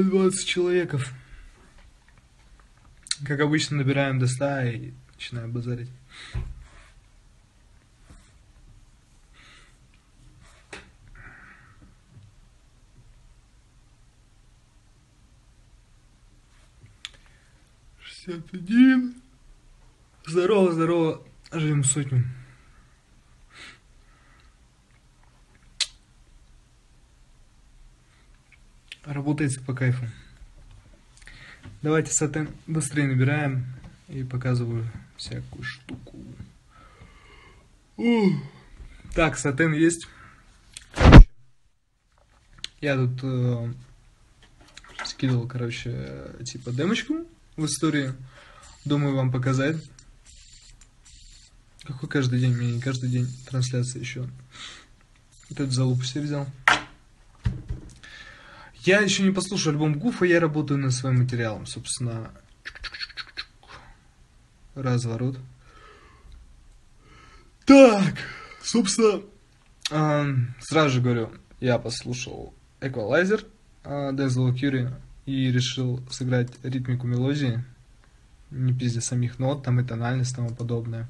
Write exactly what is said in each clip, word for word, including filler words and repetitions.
двадцать человеков. Как обычно, набираем до ста и начинаем базарить. шестьдесят один. Здорово, здорово. Живем сотню. Работается по кайфу. Давайте сатен быстрее набираем и показываю всякую штуку. Ух. Так, сатен есть. Я тут э, скидывал, короче, типа демочку в истории. Думаю вам показать. Какой каждый день? Мне не каждый день трансляция еще. Вот эту залупу себе взял. Я еще не послушал альбом Гуфа, я работаю над своим материалом, собственно. Разворот. Так, собственно, э, сразу же говорю, я послушал Эквалайзер Дензела Кюри и решил сыграть ритмику мелодии, не пиздя самих нот, там и тональность, и тому подобное.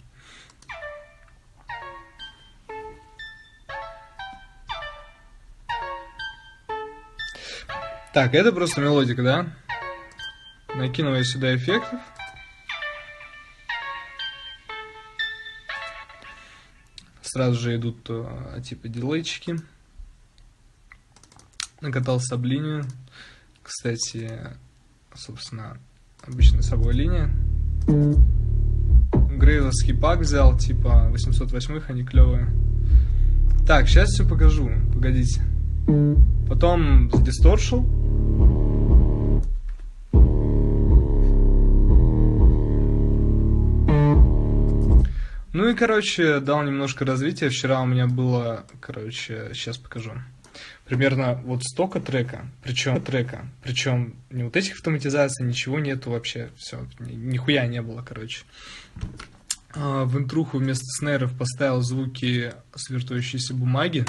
Так, это просто мелодика, да? Накину я сюда эффектов. Сразу же идут типа дилейчики. Накатал саблинию. Кстати, собственно, обычная собой линия. Грейловский пак взял, типа восемьсот восьмых, они клевые. Так, сейчас все покажу. Погодите. Потом дисторшл. Ну и, короче, дал немножко развития. Вчера у меня было, короче, сейчас покажу. Примерно вот столько трека, причем трека, причем не вот этих автоматизаций, ничего нету вообще, все, нихуя не было, короче. А, в интруху вместо снейров поставил звуки с вертующейся бумаги.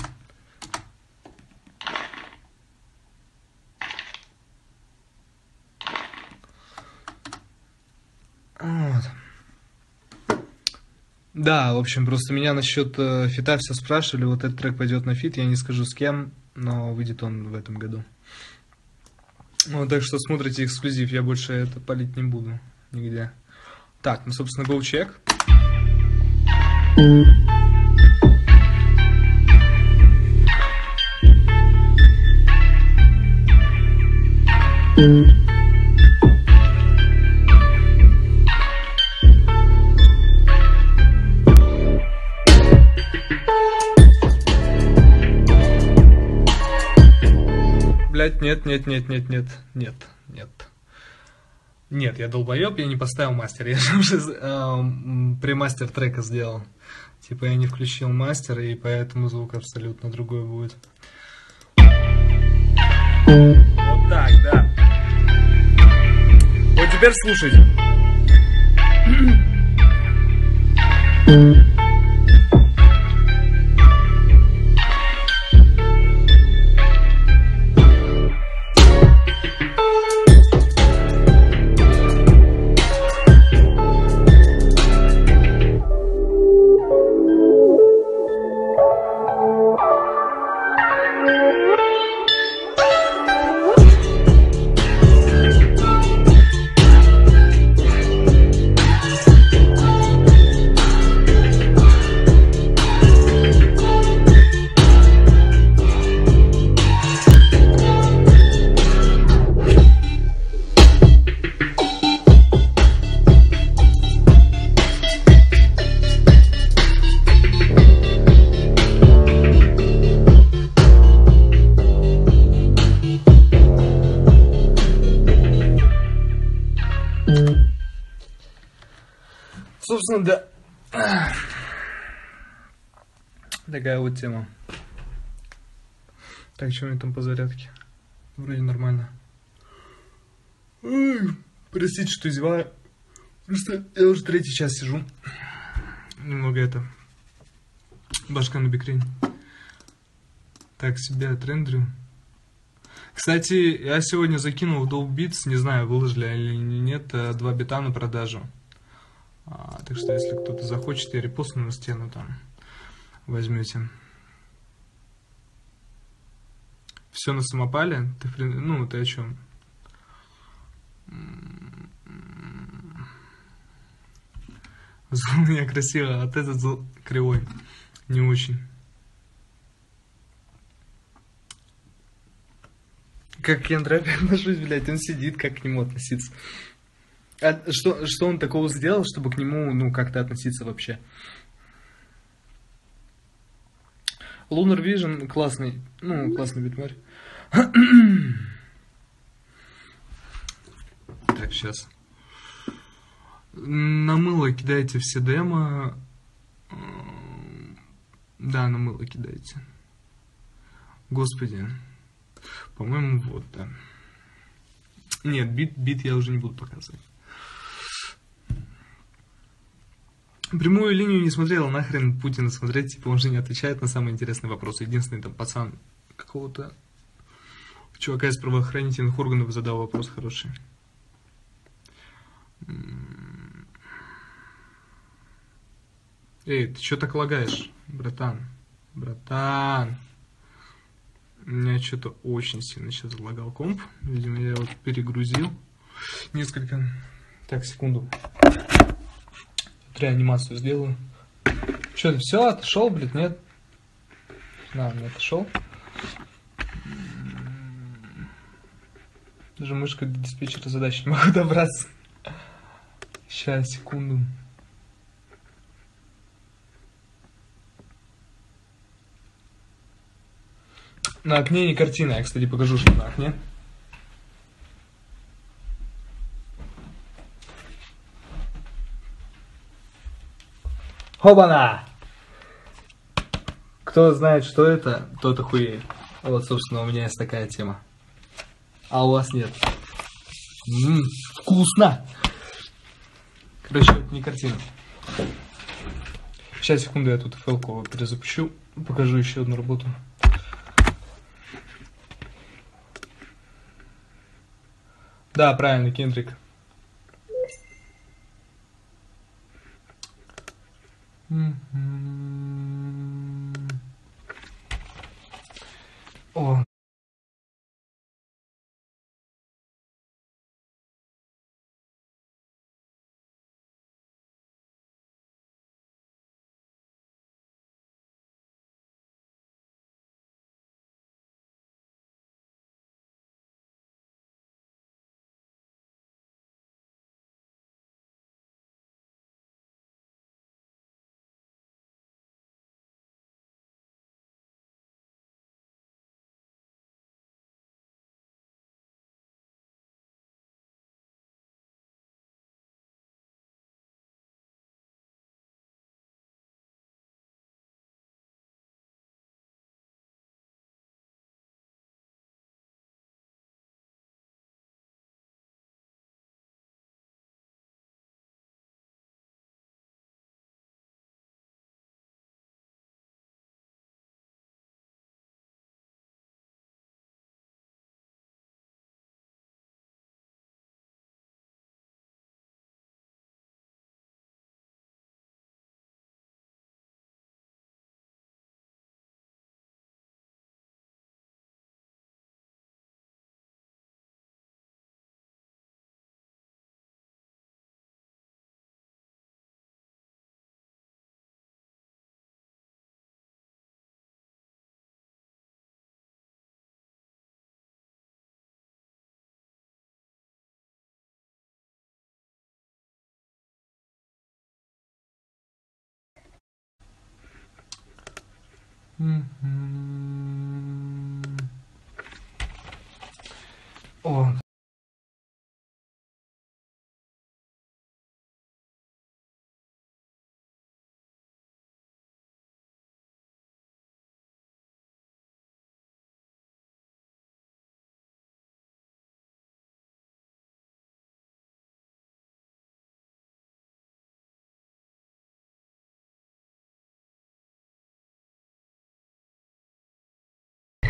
Вот. Да, в общем, просто меня насчет э, фита все спрашивали, вот этот трек пойдет на фит, я не скажу с кем, но выйдет он в этом году. Ну, так что смотрите эксклюзив, я больше это палить не буду нигде. Так, ну, собственно, go check. Блять, нет, нет, нет, нет, нет, нет, нет. Нет, я долбоеб, я не поставил мастер. Я же уже э, премастер трека сделал. Типа я не включил мастер, и поэтому звук абсолютно другой будет. Вот так, да. Вот теперь слушайте. Собственно, да. Такая вот тема. Так, что у меня там по зарядке? Вроде нормально. Ой, простите, что издеваю. Просто я уже третий час сижу. Немного это. Башка на бикрень. Так, себя отрендерю. Кстати, я сегодня закинул в Dolbits, не знаю, выложили или нет, э, два бита на продажу. А, так что, если кто-то захочет, я репостну на стену там. Возьмете. Все на самопале? Ты, в прин- ну, ты о чем? Зол у меня красиво, а вот этот зол кривой. Не очень. Как к Кендраби отношусь, блядь, он сидит, как к нему относиться? А что, что он такого сделал, чтобы к нему, ну, как-то относиться вообще? Lunar Vision классный, ну, классный битмарь. Так, сейчас. На мыло кидайте все демо. Да, на мыло кидайте. Господи. По-моему, вот, да. Нет, бит, бит я уже не буду показывать. Прямую линию не смотрел, нахрен Путина смотреть, типа он же не отвечает на самые интересные вопросы. Единственный там пацан какого-то чувака из правоохранительных органов задал вопрос хороший. Эй, ты что так лагаешь, братан? Братан. У меня что-то очень сильно сейчас залагал комп. Видимо, я его перегрузил. Несколько. Так, секунду. Реанимацию сделаю. Что, ты все, отошел, блядь, нет? На, не отошел. Даже мышкой до диспетчера задач не могу добраться. Сейчас, секунду. На окне не картина. Я, кстати, покажу, что на окне. Хобана! Кто знает, что это, тот охуеет. Вот, собственно, у меня есть такая тема. А у вас нет. М-м, вкусно! Короче, это не картина. Сейчас, секунду, я тут фэлку перезапущу. Покажу еще одну работу. Да, правильно, Кендрик. О, о,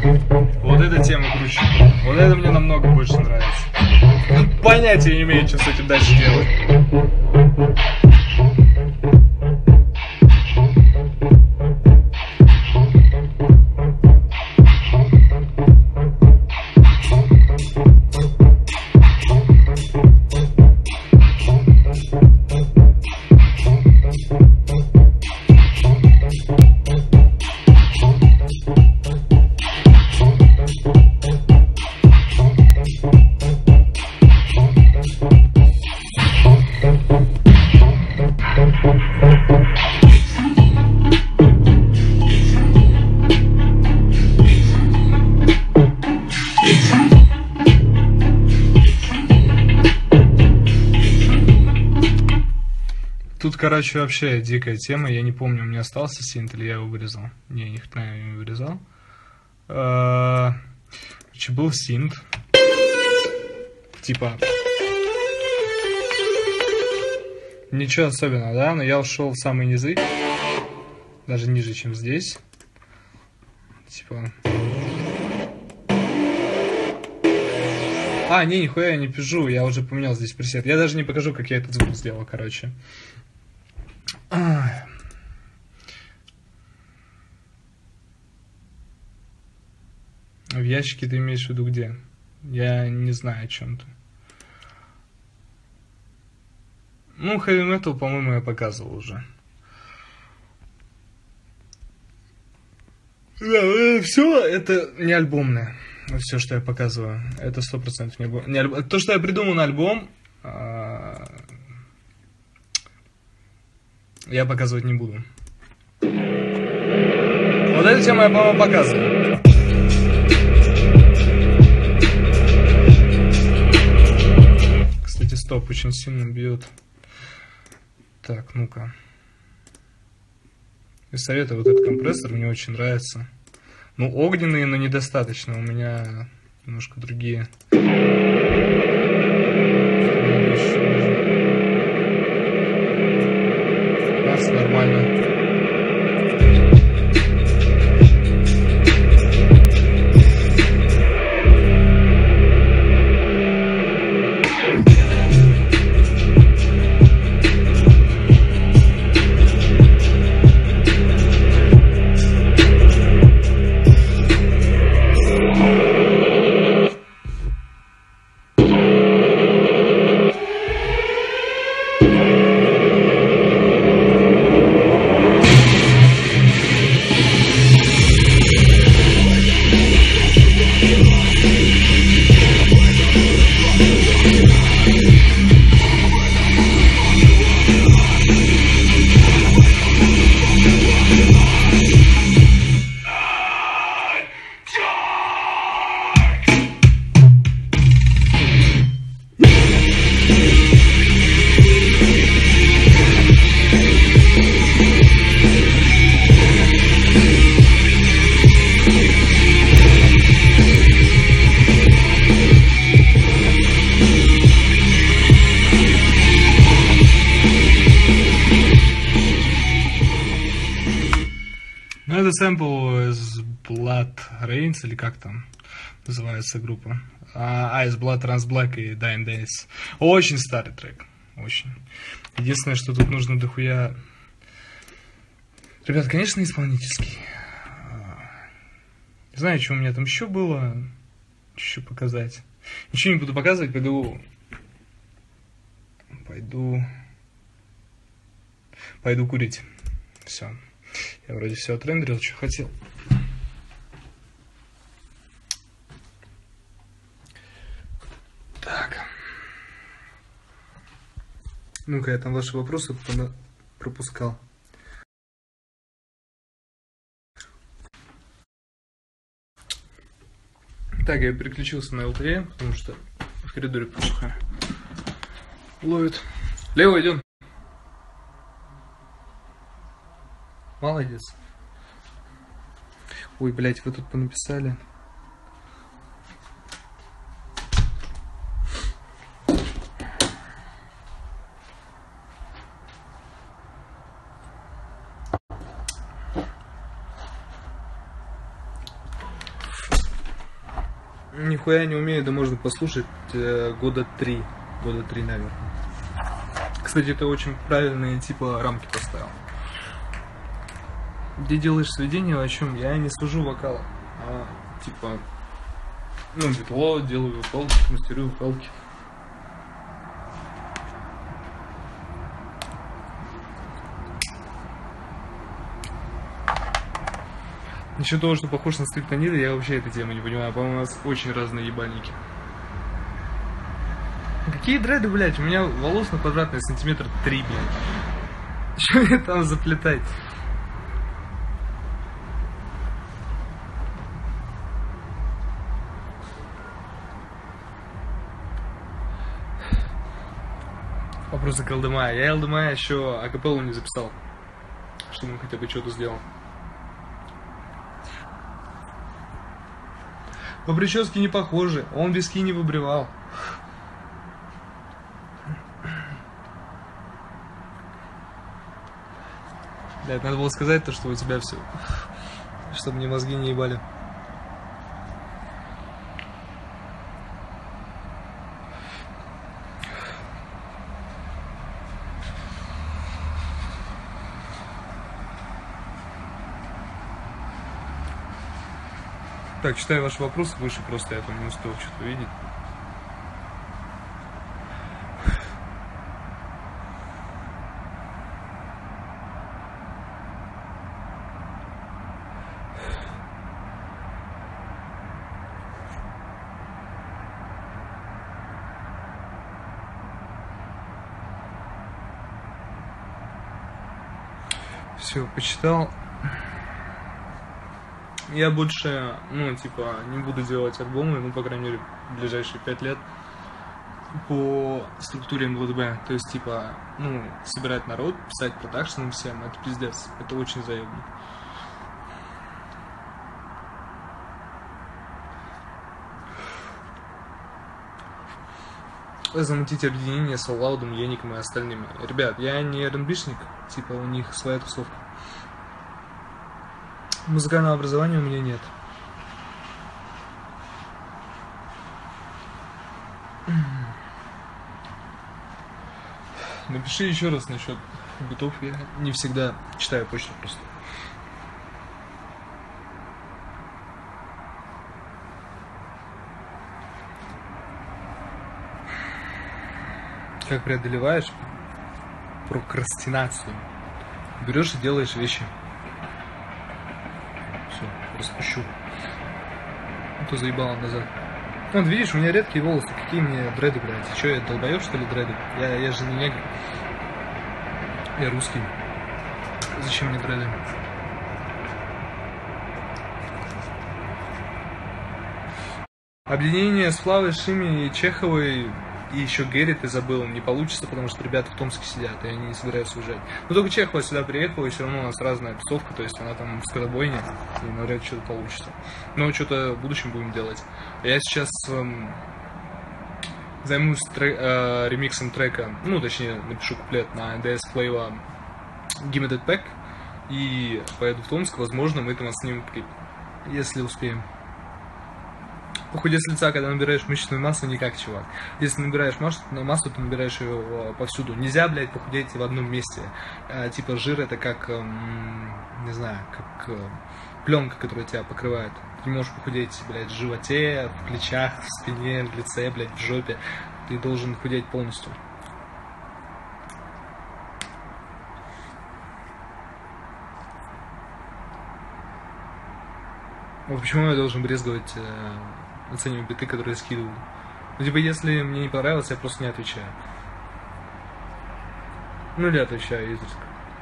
Вот эта тема круче. Вот это мне намного больше нравится. Понятия не имею, что с этим дальше делать. Тут, короче, вообще дикая тема. Я не помню, у меня остался синт или я его вырезал. Не, ни хрена я не вырезал. Короче, был синт. Типа... Ничего особенного, да? Но я ушел в самый низы. Даже ниже, чем здесь. Типа... А, не, нихуя я не пижу. Я уже поменял здесь пресет. Я даже не покажу, как я этот звук сделал, короче. В ящике ты имеешь в виду где? Я не знаю о чем ты. Ну, Heavy Metal, по-моему, я показывал уже. Да, все это не альбомное. Все, что я показываю. Это сто процентов не альбом. Не альбом. То, что я придумал на альбом, я показывать не буду. Вот эту тему я, по-моему, показываю. Кстати, стоп, очень сильно бьет. Так, ну-ка. И советую вот этот компрессор, мне очень нравится. Ну, огненные, но недостаточно. У меня немножко другие. Раз, нормально. Ну, это сэмпл из Blood Rains, или как там называется группа. А, из Blood Trans Black и Dying Days. Очень старый трек. Очень. Единственное, что тут нужно дохуя... Ребят, конечно, исполнительский. Не знаю, что у меня там еще было. Еще показать. Ничего не буду показывать, пойду... Пойду... Пойду курить. Все. Я вроде все отрендерил, что хотел. Так. Ну-ка, я там ваши вопросы пропускал. Так, я переключился на эл ти и, потому что в коридоре плохо ловит. Лево, идем. Молодец. Ой, блядь, вы тут понаписали. Нихуя не умею, да можно послушать э, года три. Года три, наверное. Кстати, ты очень правильные типа рамки поставил. Где делаешь сведения, о чем? Я не служу вокала. А типа, ну, битло, делаю вокалки, мастерую вокалки. Насчет того, что похож на скриптонида, я вообще этой темы не понимаю. По-моему, у нас очень разные ебальники. Какие дреды, блядь? У меня волос на квадратный сантиметр три, блядь. Что мне там заплетать? Вопросы к ЛДМА. Я ЛДМА еще акапеллу не записал. Чтобы он хотя бы что-то сделал. По прическе не похожи. Он виски не выбривал. Да, это надо было сказать то, что у тебя все. Чтобы мне мозги не ебали. Так, читаю ваши вопросы выше, просто я там не успел что-то увидеть. Все, почитал. Я больше, ну, типа, не буду делать альбомы, ну, по крайней мере, в ближайшие пять лет по структуре эм вэ дэ бэ. То есть, типа, ну, собирать народ, писать продакшн всем, это пиздец, это очень заебно. Замутить объединение с Аллаудом, Еником и остальными. Ребят, я не эр энд би-шник, типа, у них своя тусовка. Музыкального образования у меня нет. Напиши еще раз насчет битов. Я не всегда читаю почту просто. Как преодолеваешь прокрастинацию? Берешь и делаешь вещи. Все, распущу. А то заебало назад. Вот видишь, у меня редкие волосы. Какие мне дреды, блядь? Че, я долбоёб, что ли, дреды? Я, я же не негр. Я русский. Зачем мне дреды? Объединение с Флавой, Шими и Чеховой и еще Гэри ты забыл, не получится, потому что ребята в Томске сидят, и они не собираются уезжать. Но только Чехова сюда приехала, и все равно у нас разная тусовка, то есть она там в скоробойне, и навряд ли что-то получится. Но что-то в будущем будем делать. Я сейчас эм, займусь трек, э, ремиксом трека, ну, точнее, напишу куплет на эн дэ эс Flavor Gimme That Pack, и поеду в Томск, возможно, мы там снимем клип, если успеем. Похудеть с лица, когда набираешь мышечную массу, никак, чувак. Если набираешь массу, массу, то набираешь ее повсюду. Нельзя, блядь, похудеть в одном месте. А, типа жир это как, эм, не знаю, как э, пленка, которая тебя покрывает. Ты не можешь похудеть, блядь, в животе, в плечах, в спине, в лице, блядь, в жопе. Ты должен худеть полностью. Вот почему я должен брезговать э, оценивать биты, которые я скидываю. Ну, типа, если мне не понравилось, я просто не отвечаю. Ну, или отвечаю изредка.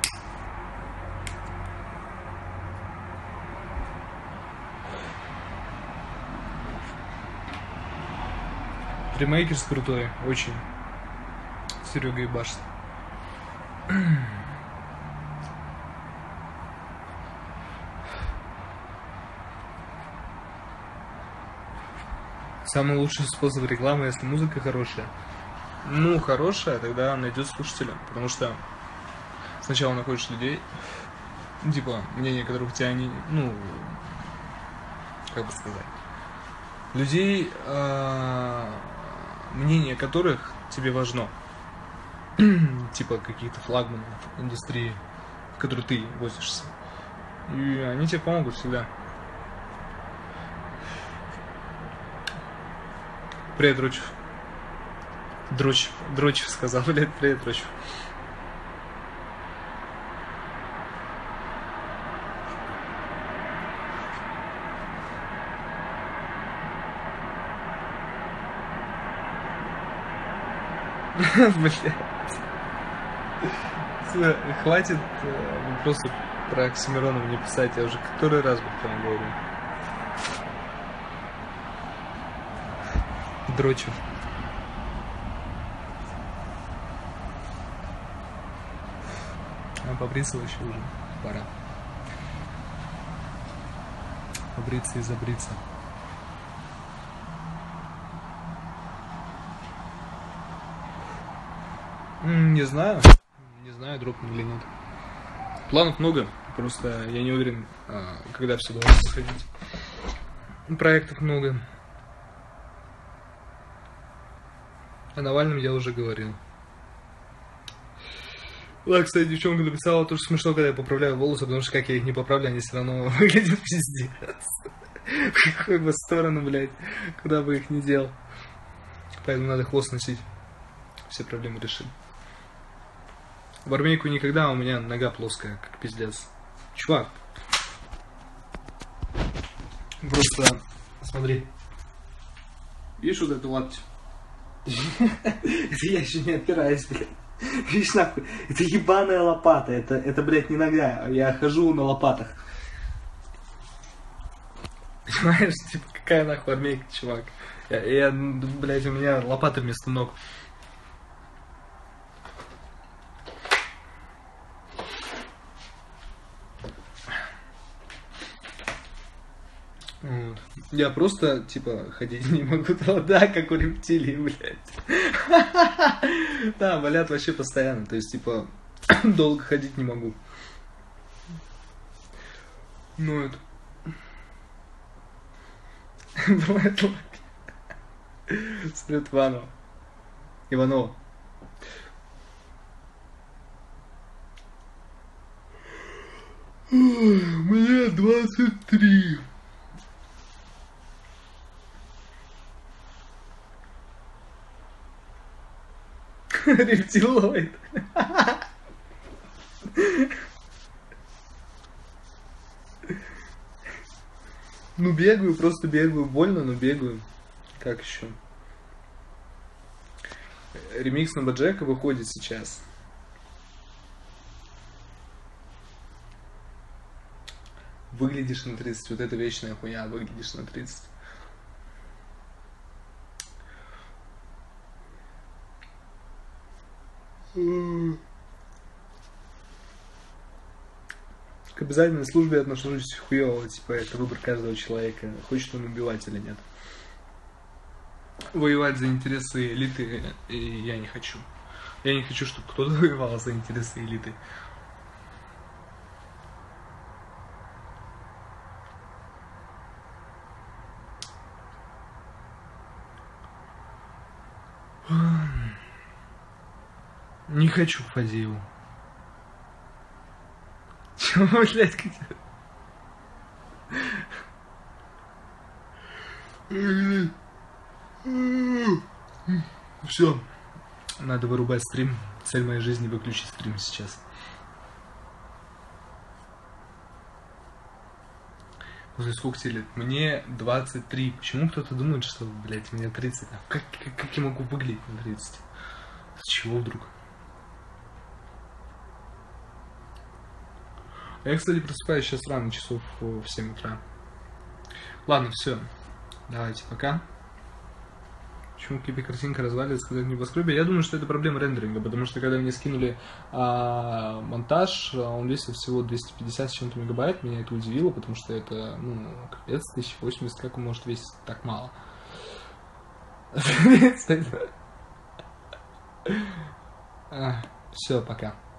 Тримейкерс крутой, очень. Серега ебашит. Самый лучший способ рекламы, если музыка хорошая. Ну, хорошая, тогда найдет слушателя. Потому что сначала находишь людей, типа, мнение которых тебя не, ну, как бы сказать, людей, э, мнение которых тебе важно. Типа каких-то флагманов индустрии, в которой ты возишься. И они тебе помогут всегда. Привет, Дрочев. Дрочев, Дрочев сказал, блядь, привет, Дрочев. Блядь. Хватит вопросы про Оксимирона мне писать, я уже который раз об этом говорю. Дрочев. А побриться вообще уже пора. Побриться и забриться. Не знаю. Не знаю, дропнул или нет. Планов много. Просто я не уверен, когда все должно сходить. Проектов много. О Навальном я уже говорил. Да, кстати, девчонка написала, то, что смешно, когда я поправляю волосы, потому что как я их не поправляю, они все равно выглядят пиздец. В какую бы сторону, блядь, куда бы их ни делал. Поэтому надо хвост носить. Все проблемы решим. В армейку никогда, а у меня нога плоская, как пиздец. Чувак. Просто, смотри. Видишь вот эту лаптю? Это я еще не опираюсь, блядь. Видишь, нахуй, это ебаная лопата, это, это, блядь, не нога, я хожу на лопатах. Понимаешь, типа, какая нахуй армейка, чувак. Я, я, блядь, у меня лопата вместо ног. Вот. Я просто, типа, ходить не могу, да, как у рептилий, блядь. Да, болят вообще постоянно, то есть, типа, долго ходить не могу. Ну, это... Бывает лапи. Салют Иванова. Иванова. Мне двадцать три. Рептилоид. Ну бегаю, просто бегаю. Больно, но бегаю. Как еще? Ремикс на Боджека выходит сейчас. Выглядишь на тридцать. Вот это вечная хуйня. Выглядишь на тридцать. К обязательной службе отношусь хуёво, типа это выбор каждого человека, хочет он убивать или нет. Воевать за интересы элиты я не хочу. Я не хочу, чтобы кто-то воевал за интересы элиты. Не хочу к Фадееву. Чего, блядь, как-то... Все. Надо вырубать стрим. Цель моей жизни выключить стрим сейчас. После сколько тебе лет? Мне двадцать три. Почему кто-то думает, что, блядь, мне тридцать? Как, как, как я могу выглядеть на тридцать? С чего вдруг? Я, кстати, просыпаюсь сейчас рано, часов в семь утра. Ладно, все. Давайте, пока. Почему кипи-картинка разваливается, когда в небоскребе? Я думаю, что это проблема рендеринга, потому что когда мне скинули а, монтаж, он весил всего двести пятьдесят с чем-то мегабайт. Меня это удивило, потому что это, ну, капец, тысяча восемьдесят, как он может весить так мало? Все, пока.